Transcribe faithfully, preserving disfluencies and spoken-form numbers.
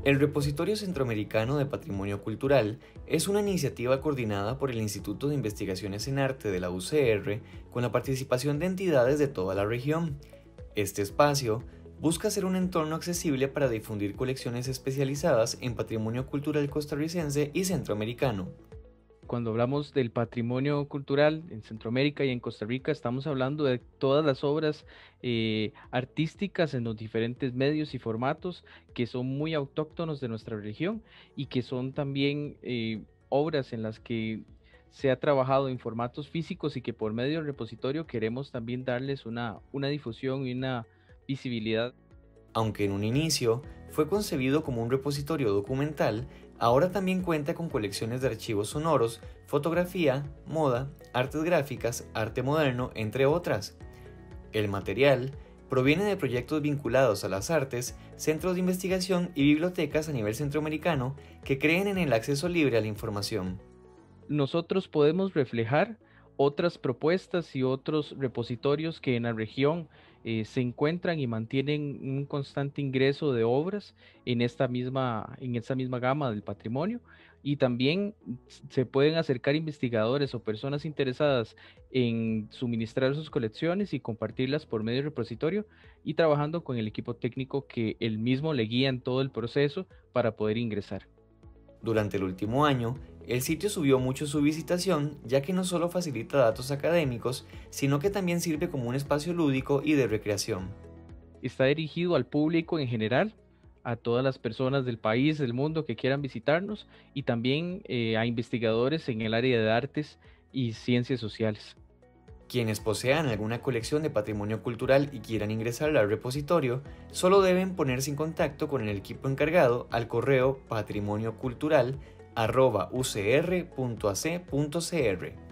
El Repositorio Centroamericano de Patrimonio Cultural es una iniciativa coordinada por el Instituto de Investigaciones en Arte de la U C R con la participación de entidades de toda la región. Este espacio busca ser un entorno accesible para difundir colecciones especializadas en patrimonio cultural costarricense y centroamericano. Cuando hablamos del patrimonio cultural en Centroamérica y en Costa Rica, estamos hablando de todas las obras eh, artísticas en los diferentes medios y formatos que son muy autóctonos de nuestra región y que son también eh, obras en las que se ha trabajado en formatos físicos y que por medio del repositorio queremos también darles una, una difusión y una visibilidad. Aunque en un inicio fue concebido como un repositorio documental, ahora también cuenta con colecciones de archivos sonoros, fotografía, moda, artes gráficas, arte moderno, entre otras. El material proviene de proyectos vinculados a las artes, centros de investigación y bibliotecas a nivel centroamericano que creen en el acceso libre a la información. Nosotros podemos reflejar otras propuestas y otros repositorios que en la región eh, se encuentran y mantienen un constante ingreso de obras en esta misma, en esta misma gama del patrimonio, y también se pueden acercar investigadores o personas interesadas en suministrar sus colecciones y compartirlas por medio del repositorio y trabajando con el equipo técnico que el mismo le guía en todo el proceso para poder ingresar. Durante el último año, el sitio subió mucho su visitación, ya que no solo facilita datos académicos, sino que también sirve como un espacio lúdico y de recreación. Está dirigido al público en general, a todas las personas del país, del mundo que quieran visitarnos, y también eh, a investigadores en el área de artes y ciencias sociales. Quienes posean alguna colección de patrimonio cultural y quieran ingresar al repositorio, solo deben ponerse en contacto con el equipo encargado al correo patrimoniocultural arroba u c r punto a c punto c r.